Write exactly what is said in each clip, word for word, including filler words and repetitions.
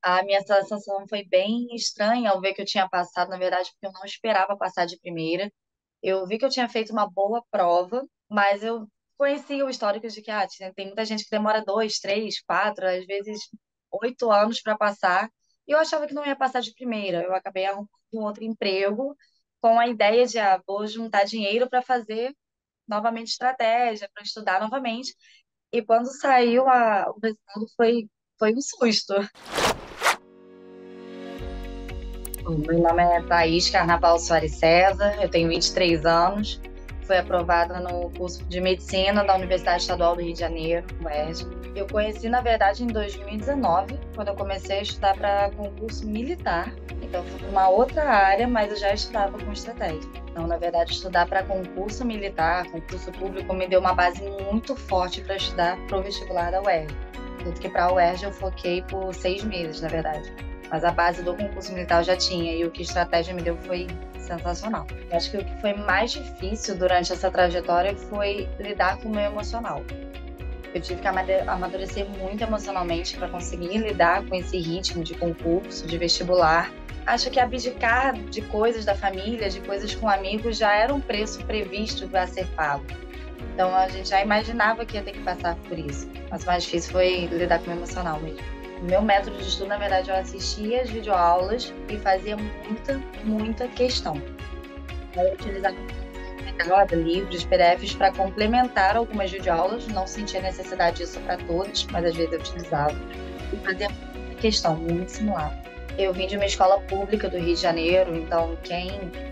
A minha sensação foi bem estranha ao ver que eu tinha passado, na verdade, porque eu não esperava passar de primeira. Eu vi que eu tinha feito uma boa prova, mas eu conhecia o histórico de que ah, tinha- tem muita gente que demora dois, três, quatro, às vezes oito anos para passar. E eu achava que não ia passar de primeira. Eu acabei arrumando um outro emprego com a ideia de ah, vou juntar dinheiro para fazer novamente estratégia, para estudar novamente. E quando saiu a, o resultado foi, foi um susto. Bom, meu nome é Thaís Carnaval Soares César, eu tenho vinte e três anos, fui aprovada no curso de Medicina da Universidade Estadual do Rio de Janeiro, U E R J. Eu conheci, na verdade, em dois mil e dezenove, quando eu comecei a estudar para concurso militar. Então, eu fui para uma outra área, mas eu já estudava com estratégia. Então, na verdade, estudar para concurso militar, concurso público, me deu uma base muito forte para estudar para o vestibular da U E R J. Tanto que para a U E R J eu foquei por seis meses, na verdade. Mas a base do concurso militar eu já tinha, e o que a estratégia me deu foi sensacional. Eu acho que o que foi mais difícil durante essa trajetória foi lidar com o meu emocional. Eu tive que amadurecer muito emocionalmente para conseguir lidar com esse ritmo de concurso, de vestibular. Acho que abdicar de coisas da família, de coisas com amigos, já era um preço previsto para ser pago. Então a gente já imaginava que ia ter que passar por isso. Mas o mais difícil foi lidar com o emocional mesmo. O meu método de estudo, na verdade, eu assistia as videoaulas e fazia muita, muita questão. Eu utilizava livros, P D Fs para complementar algumas videoaulas, não sentia necessidade disso para todos, mas às vezes eu utilizava. E fazia muita questão, muito simulado. Eu vim de uma escola pública do Rio de Janeiro, então quem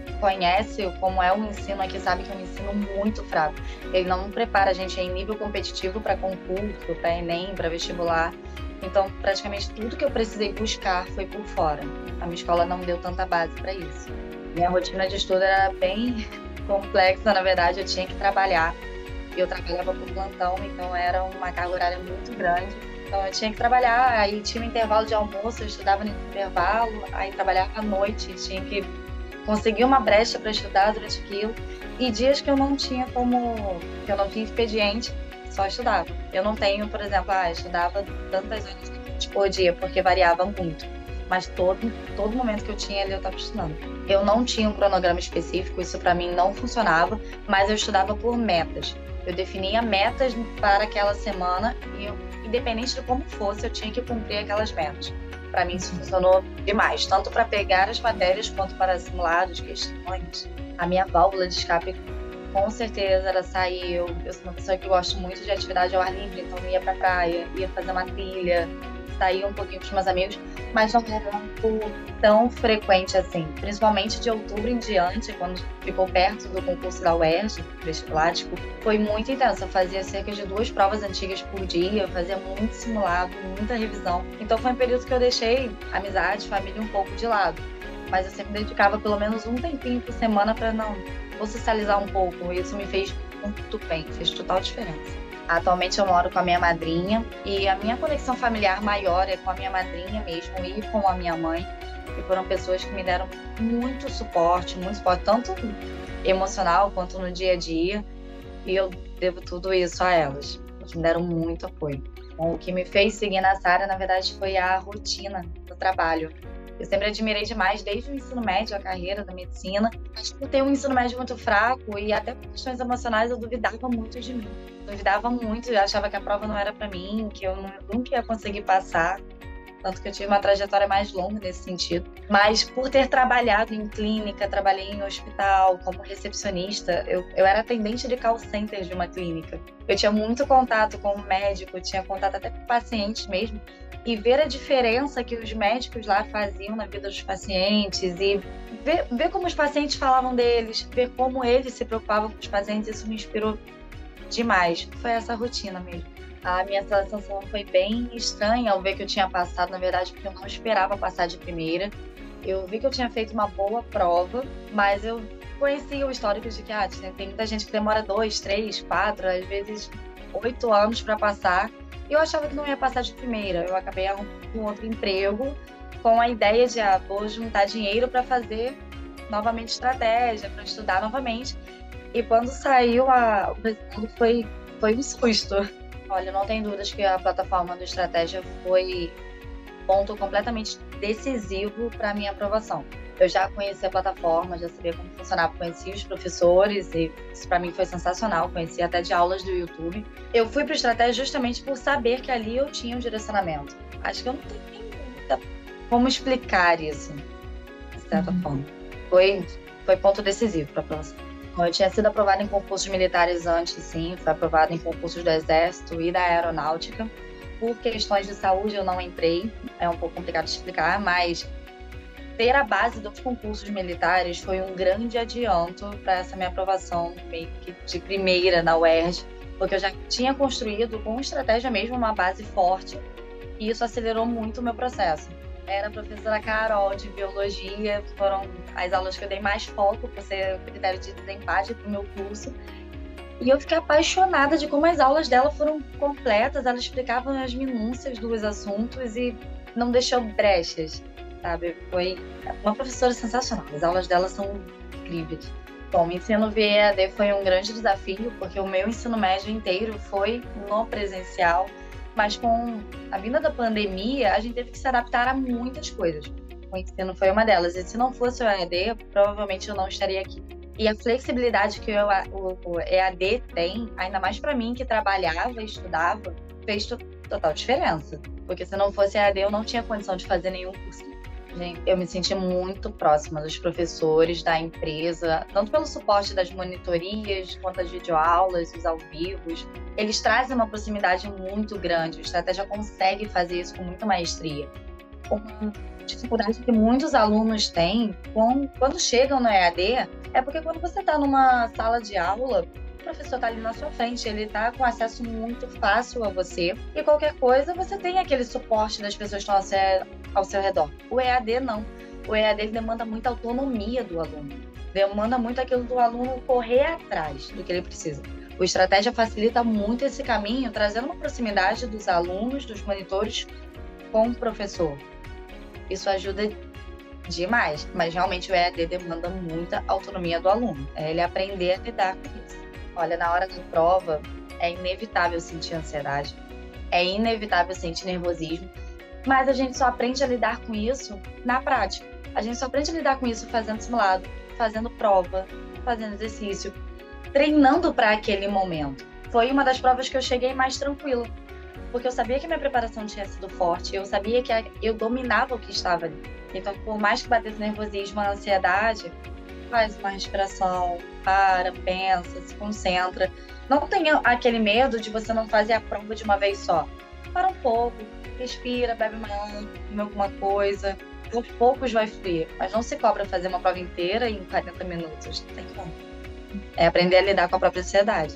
conhece como é o ensino aqui sabe que é um ensino muito fraco. Ele não prepara a gente em nível competitivo para concurso, para Enem, para vestibular. Então, praticamente tudo que eu precisei buscar foi por fora. A minha escola não deu tanta base para isso. Minha rotina de estudo era bem complexa, na verdade, eu tinha que trabalhar. Eu trabalhava por plantão, então era uma carga horária muito grande. Então eu tinha que trabalhar, aí tinha um intervalo de almoço, eu estudava no intervalo, aí trabalhava à noite, tinha que conseguir uma brecha para estudar durante aquilo. E dias que eu não tinha como, que eu não tinha expediente, só estudava. Eu não tenho, por exemplo, ah, estudava tantas horas por dia, porque variava muito. Mas todo, todo momento que eu tinha ali eu estava estudando. Eu não tinha um cronograma específico, isso para mim não funcionava, mas eu estudava por metas. Eu definia metas para aquela semana e, eu, independente de como fosse, eu tinha que cumprir aquelas metas. Para mim isso funcionou demais, tanto para pegar as matérias quanto para simulados, questões. A minha válvula de escape com certeza era sair. Eu, eu sou uma pessoa que gosto muito de atividade ao ar livre, então eu ia pra praia, ia fazer uma trilha, sair um pouquinho com os meus amigos, mas não era algo tão frequente assim. Principalmente de outubro em diante, quando ficou perto do concurso da U E R J, vestibular, tipo, foi muito intenso. Eu fazia cerca de duas provas antigas por dia, eu fazia muito simulado, muita revisão. Então foi um período que eu deixei amizade, família um pouco de lado. Mas eu sempre dedicava pelo menos um tempinho por semana para não vou socializar um pouco. Isso me fez muito bem, fez total diferença. Atualmente eu moro com a minha madrinha e a minha conexão familiar maior é com a minha madrinha mesmo e com a minha mãe. E foram pessoas que me deram muito suporte, muito suporte, tanto emocional quanto no dia a dia. E eu devo tudo isso a elas. Elas me deram muito apoio. Bom, o que me fez seguir nessa área, na verdade, foi a rotina do trabalho. Eu sempre admirei demais, desde o ensino médio, a carreira da medicina. Mas por ter um ensino médio muito fraco e até por questões emocionais, eu duvidava muito de mim. Duvidava muito, eu achava que a prova não era para mim, que eu nunca ia conseguir passar. Tanto que eu tive uma trajetória mais longa nesse sentido. Mas por ter trabalhado em clínica, trabalhei em hospital como recepcionista, eu, eu era atendente de call center de uma clínica. Eu tinha muito contato com o médico, tinha contato até com pacientes mesmo. E ver a diferença que os médicos lá faziam na vida dos pacientes e ver, ver como os pacientes falavam deles, ver como eles se preocupavam com os pacientes, isso me inspirou demais. Foi essa rotina mesmo. A minha sensação foi bem estranha ao ver que eu tinha passado, na verdade, porque eu não esperava passar de primeira. Eu vi que eu tinha feito uma boa prova, mas eu conhecia o histórico de que ah, tem muita gente que demora dois, três, quatro, às vezes oito anos para passar. E eu achava que não ia passar de primeira. Eu acabei arrumando um outro emprego com a ideia de ah, vou juntar dinheiro para fazer novamente estratégia, para estudar novamente. E quando saiu a... o resultado foi, foi um susto. Olha, não tem dúvidas que a plataforma do Estratégia foi ponto completamente decisivo para a minha aprovação. Eu já conhecia a plataforma, já sabia como funcionava, conhecia os professores e isso para mim foi sensacional, conhecia até de aulas do YouTube. Eu fui para o Estratégia justamente por saber que ali eu tinha um direcionamento. Acho que eu não tenho nem muita como explicar isso, de certa uhum. forma. Foi, foi ponto decisivo para a aprovação. Eu tinha sido aprovada em concursos militares antes, sim, fui aprovada em concursos do Exército e da Aeronáutica. Por questões de saúde eu não entrei, é um pouco complicado de explicar, mas ter a base dos concursos militares foi um grande adianto para essa minha aprovação meio que de primeira na U E R J, porque eu já tinha construído com estratégia mesmo uma base forte e isso acelerou muito o meu processo. Era a professora Carol de Biologia, foram as aulas que eu dei mais foco por ser o critério de desempate para o meu curso. E eu fiquei apaixonada de como as aulas dela foram completas, ela explicava as minúcias dos assuntos e não deixou brechas, sabe? Foi uma professora sensacional, as aulas dela são incríveis. Bom, o ensino V E A D foi um grande desafio, porque o meu ensino médio inteiro foi no presencial, mas com a vinda da pandemia, a gente teve que se adaptar a muitas coisas. O ensino foi uma delas, e se não fosse o E A D, provavelmente eu não estaria aqui. E a flexibilidade que o E A D tem, ainda mais para mim que trabalhava e estudava, fez total diferença. Porque se não fosse E A D, eu não tinha condição de fazer nenhum curso. Gente, eu me senti muito próxima dos professores, da empresa, tanto pelo suporte das monitorias, quanto as videoaulas, os ao vivos. Eles trazem uma proximidade muito grande, o Estratégia consegue fazer isso com muita maestria. Uma dificuldade que muitos alunos têm quando chegam no E A D é porque quando você está numa sala de aula, o professor está ali na sua frente, ele está com acesso muito fácil a você e qualquer coisa você tem aquele suporte das pessoas que estão ao seu redor. O E A D não. O E A D demanda muita autonomia do aluno, demanda muito aquilo do aluno correr atrás do que ele precisa. O Estratégia facilita muito esse caminho, trazendo uma proximidade dos alunos, dos monitores com o professor. Isso ajuda demais, mas realmente o E A D demanda muita autonomia do aluno. É ele aprender a lidar com isso. Olha, na hora da prova, é inevitável sentir ansiedade, é inevitável sentir nervosismo, mas a gente só aprende a lidar com isso na prática. A gente só aprende a lidar com isso fazendo simulado, fazendo prova, fazendo exercício, treinando para aquele momento. Foi uma das provas que eu cheguei mais tranquila, porque eu sabia que minha preparação tinha sido forte, eu sabia que eu dominava o que estava ali. Então, por mais que batesse nervosismo, a ansiedade, faz uma respiração, para, pensa, se concentra. Não tenha aquele medo de você não fazer a prova de uma vez só. Para um pouco, respira, bebe uma água, come alguma coisa. Aos poucos vai fluir, mas não se cobra fazer uma prova inteira em quarenta minutos. Não tem como. É aprender a lidar com a própria ansiedade.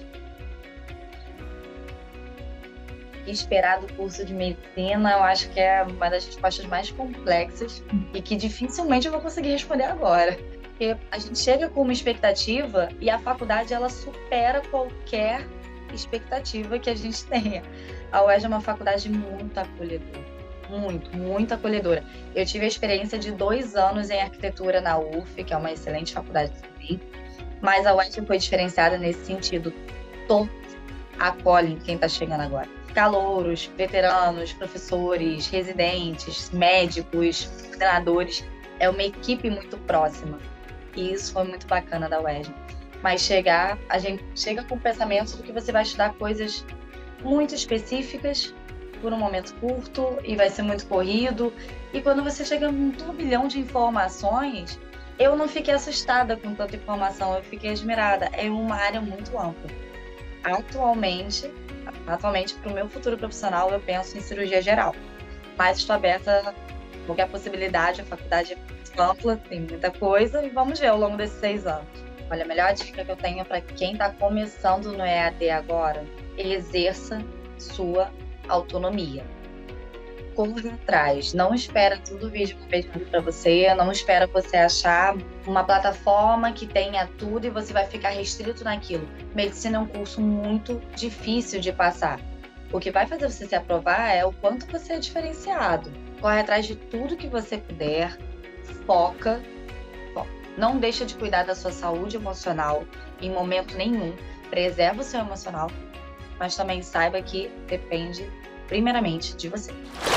Esperar do curso de medicina, eu acho que é uma das respostas mais complexas e que dificilmente eu vou conseguir responder agora. Porque a gente chega com uma expectativa e a faculdade ela supera qualquer expectativa que a gente tenha. A U E R J é uma faculdade muito acolhedora, muito, muito acolhedora. Eu tive a experiência de dois anos em arquitetura na U F, que é uma excelente faculdade também, mas a U E R J foi diferenciada nesse sentido. Todos acolhem quem está chegando agora. Calouros, veteranos, professores, residentes, médicos, coordenadores. É uma equipe muito próxima. E isso foi muito bacana da U E R J. Mas chegar, a gente chega com o pensamento de que você vai estudar coisas muito específicas por um momento curto e vai ser muito corrido. E quando você chega num turbilhão de informações, eu não fiquei assustada com tanta informação, eu fiquei admirada. É uma área muito ampla. Atualmente, atualmente para o meu futuro profissional, eu penso em cirurgia geral. Mas estou aberta a qualquer possibilidade, a faculdade é ampla, tem muita coisa e vamos ver ao longo desses seis anos. Olha, a melhor dica que eu tenho para quem está começando no E A D agora, exerça sua autonomia. Corra atrás, não espera tudo vir de uma vez para você, não espera você achar uma plataforma que tenha tudo e você vai ficar restrito naquilo. Medicina é um curso muito difícil de passar. O que vai fazer você se aprovar é o quanto você é diferenciado. Corre atrás de tudo que você puder, foca, foca. Não deixa de cuidar da sua saúde emocional em momento nenhum. Preserva o seu emocional, mas também saiba que depende primeiramente de você.